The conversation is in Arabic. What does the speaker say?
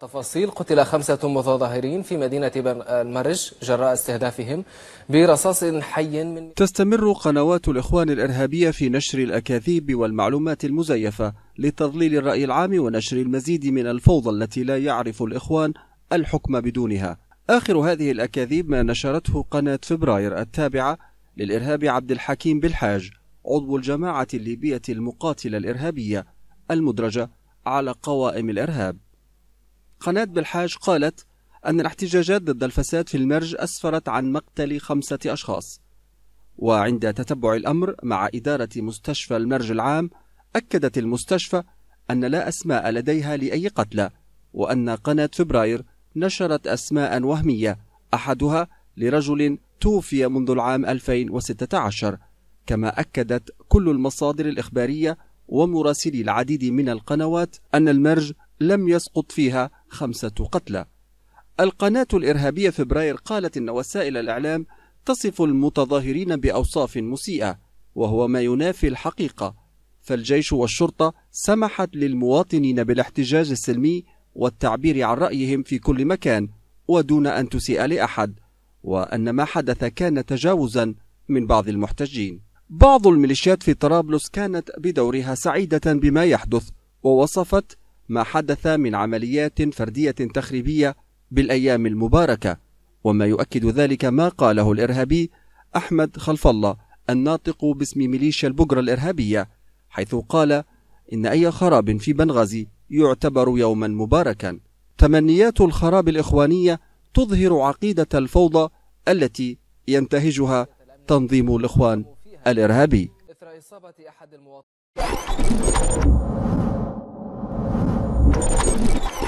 التفاصيل: قتل 5 متظاهرين في مدينة المرج جراء استهدافهم برصاص حي من. تستمر قنوات الإخوان الإرهابية في نشر الأكاذيب والمعلومات المزيفة لتضليل الرأي العام ونشر المزيد من الفوضى التي لا يعرف الإخوان الحكم بدونها. آخر هذه الأكاذيب ما نشرته قناة فبراير التابعة للإرهابي عبد الحكيم بالحاج، عضو الجماعة الليبية المقاتلة الإرهابية المدرجة على قوائم الإرهاب. قناة بالحاج قالت أن الاحتجاجات ضد الفساد في المرج أسفرت عن مقتل 5 أشخاص، وعند تتبع الأمر مع إدارة مستشفى المرج العام أكدت المستشفى أن لا أسماء لديها لأي قتلى، وأن قناة فبراير نشرت أسماء وهمية أحدها لرجل توفي منذ العام 2016. كما أكدت كل المصادر الإخبارية ومراسلي العديد من القنوات أن المرج لم يسقط فيها 5 قتلى. القناة الإرهابية فبراير قالت إن وسائل الإعلام تصف المتظاهرين بأوصاف مسيئة، وهو ما ينافي الحقيقة، فالجيش والشرطة سمحت للمواطنين بالاحتجاج السلمي والتعبير عن رأيهم في كل مكان ودون أن تسيء لأحد، وأن ما حدث كان تجاوزا من بعض المحتجين. بعض الميليشيات في طرابلس كانت بدورها سعيدة بما يحدث، ووصفت ما حدث من عمليات فردية تخريبية بالأيام المباركة، وما يؤكد ذلك ما قاله الإرهابي أحمد خلف الله الناطق باسم ميليشيا البقرة الإرهابية، حيث قال إن أي خراب في بنغازي يعتبر يوما مباركا. تمنيات الخراب الإخوانية تظهر عقيدة الفوضى التي ينتهجها تنظيم الإخوان الإرهابي. إثر إصابة أحد المواطنين